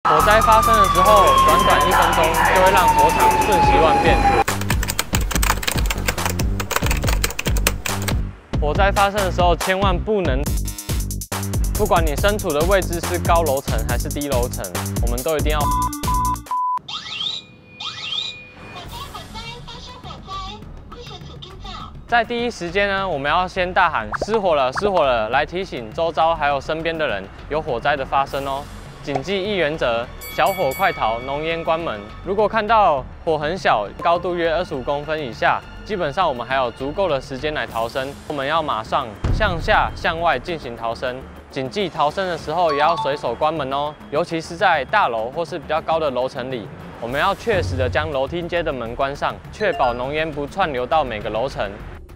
火灾发生的时候，短短1分钟就会让火场瞬息万变。火灾发生的时候，千万不能，不管你身处的位置是高楼层还是低楼层，我们都一定要。 在第一时间呢，我们要先大喊“失火了，失火了”，来提醒周遭还有身边的人有火灾的发生哦。谨记1原则：小火快逃，浓烟关门。如果看到火很小，高度约25公分以下，基本上我们还有足够的时间来逃生。我们要马上向下、向外进行逃生。谨记逃生的时候也要随手关门哦，尤其是在大楼或是比较高的楼层里。 我们要确实的将楼梯间的门关上，确保浓烟不串流到每个楼层。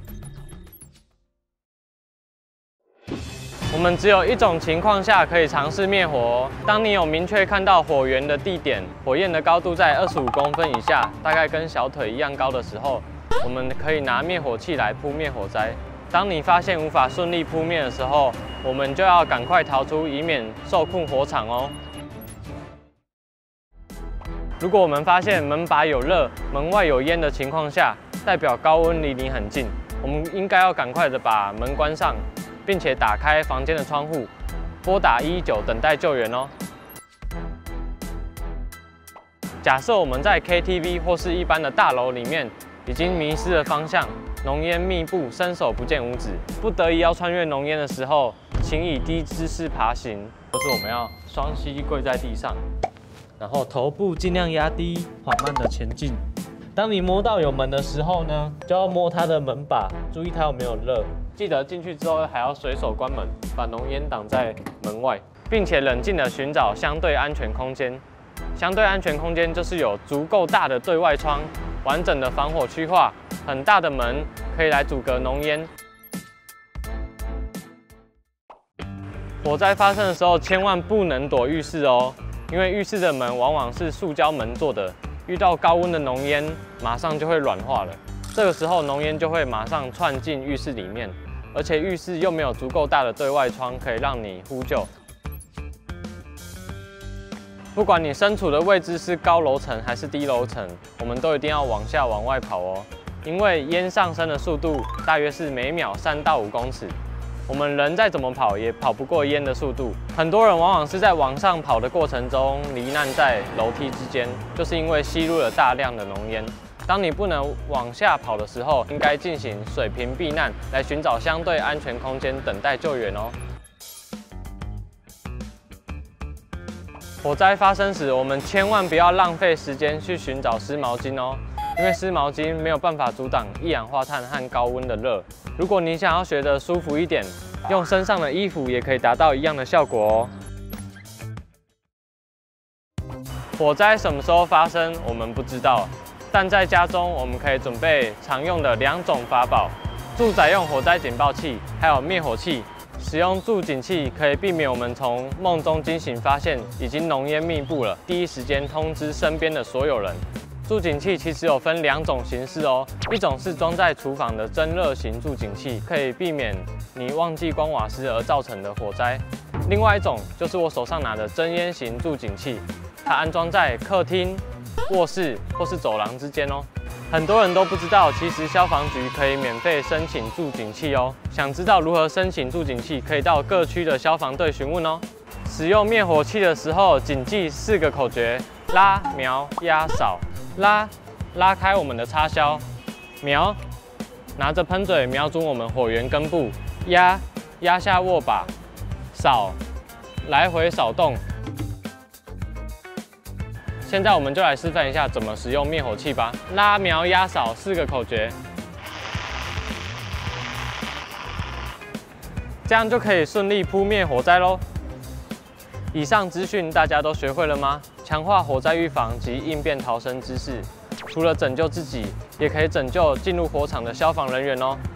我们只有一种情况下可以尝试灭火哦。当你有明确看到火源的地点，火焰的高度在25公分以下，大概跟小腿一样高的时候，我们可以拿灭火器来扑灭火灾。当你发现无法顺利扑灭的时候，我们就要赶快逃出，以免受困火场哦。 如果我们发现门把有热、门外有烟的情况下，代表高温离你很近，我们应该要赶快的把门关上，并且打开房间的窗户，拨打119等待救援哦。假设我们在 KTV 或是一般的大楼里面已经迷失了方向，浓烟密布，伸手不见五指，不得已要穿越浓烟的时候，请以低姿势爬行，就是我们要双膝跪在地上。 然后头部尽量压低，缓慢的前进。当你摸到有门的时候呢，就要摸它的门把，注意它有没有热。记得进去之后还要随手关门，把浓烟挡在门外，并且冷静的寻找相对安全空间。相对安全空间就是有足够大的对外窗，完整的防火区划，很大的门可以来阻隔浓烟。火灾发生的时候，千万不能躲浴室哦。 因为浴室的门往往是塑胶门做的，遇到高温的浓烟，马上就会软化了。这个时候浓烟就会马上窜进浴室里面，而且浴室又没有足够大的对外窗可以让你呼救。不管你身处的位置是高楼层还是低楼层，我们都一定要往下往外跑哦，因为烟上升的速度大约是每秒3到5公尺。 我们人再怎么跑也跑不过烟的速度，很多人往往是在往上跑的过程中罹难在楼梯之间，就是因为吸入了大量的浓烟。当你不能往下跑的时候，应该进行水平避难，来寻找相对安全空间等待救援哦。火灾发生时，我们千万不要浪费时间去寻找湿毛巾哦。 因为湿毛巾没有办法阻挡一氧化碳和高温的热。如果你想要学得舒服一点，用身上的衣服也可以达到一样的效果哦。火灾什么时候发生，我们不知道，但在家中我们可以准备常用的2种法宝：住宅用火灾警报器，还有灭火器。使用住警器可以避免我们从梦中惊醒，发现已经浓烟密布了，第一时间通知身边的所有人。 住警器其实有分2种形式哦，一种是装在厨房的蒸热型住警器，可以避免你忘记关瓦斯而造成的火灾；另外一种就是我手上拿的真烟型住警器，它安装在客厅、卧室或是走廊之间哦。很多人都不知道，其实消防局可以免费申请住警器哦。想知道如何申请住警器，可以到各区的消防队询问哦。使用灭火器的时候，谨记4个口诀：拉、瞄、压、扫。 拉开我们的插销，瞄，拿着喷嘴瞄准我们火源根部，压下握把，扫，来回扫动。现在我们就来示范一下怎么使用灭火器吧。拉、瞄、压、扫4个口诀，这样就可以顺利扑灭火灾喽。以上资讯大家都学会了吗？ 强化火灾预防及应变逃生知识，除了拯救自己，也可以拯救进入火场的消防人员哦。